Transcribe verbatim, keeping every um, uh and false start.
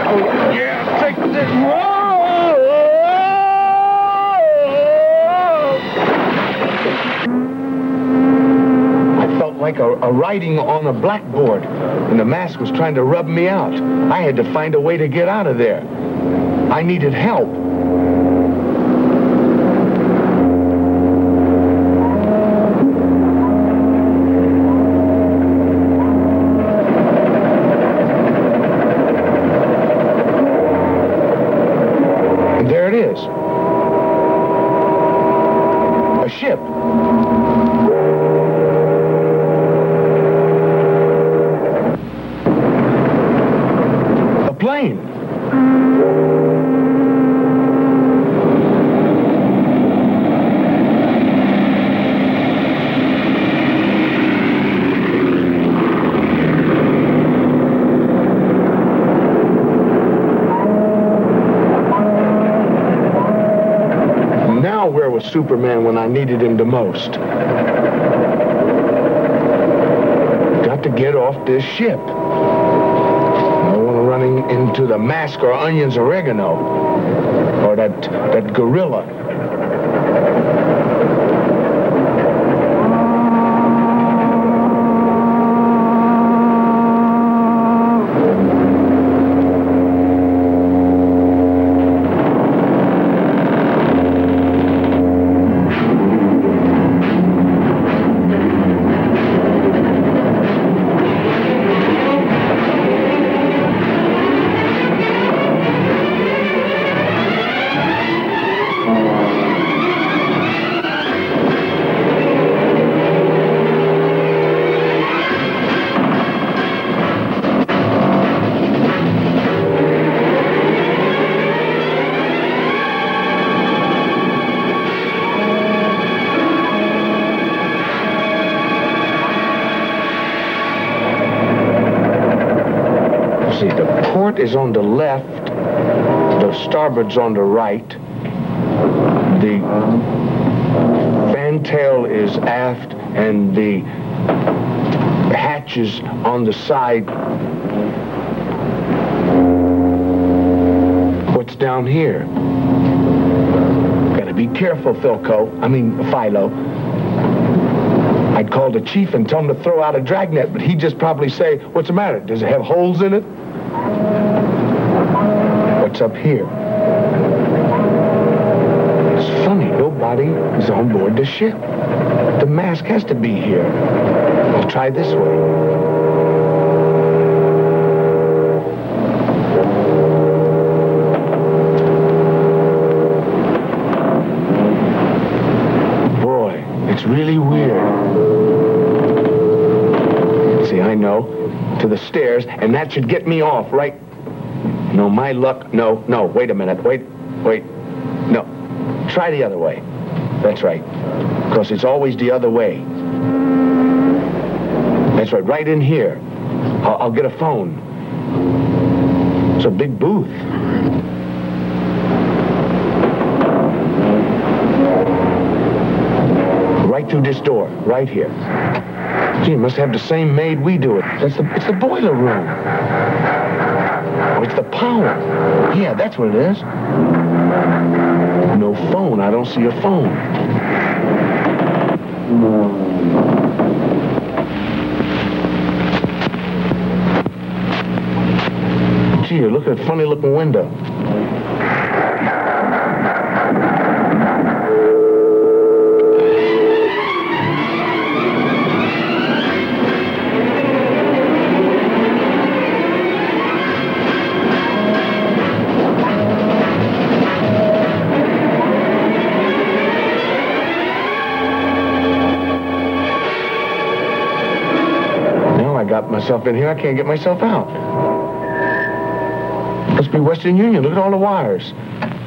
Yeah, take this. Whoa! I felt like a, a writing on a blackboard, and the mask was trying to rub me out. I had to find a way to get out of there. I needed help. And there it is. A ship. A plane. Now where was Superman when I needed him the most? Got to get off this ship. I don't want to running into the mask or onions oregano or that that gorilla. See, the port is on the left, the starboard's on the right, the fantail is aft, and the hatch is on the side. What's down here? Gotta be careful, Philco. I mean, Philo. I'd call the chief and tell him to throw out a dragnet, but he'd just probably say, what's the matter? Does it have holes in it? What's up here? It's funny, nobody is on board the ship. The mask has to be here. I'll try this way. Boy, it's really weird. See, I know. To the stairs, and that should get me off, right? No, my luck. No, no, wait a minute. Wait, wait. No. Try the other way. That's right. Because it's always the other way. That's right, right in here. I'll, I'll get a phone. It's a big booth. Right through this door, right here. Gee, it must have the same maid we do it. That's the, it's the boiler room. Oh, it's the power. Yeah, that's what it is. No phone. I don't see a phone. Gee, look at that funny-looking window. Got myself in here, I can't get myself out. Must be Western Union. Look at all the wires.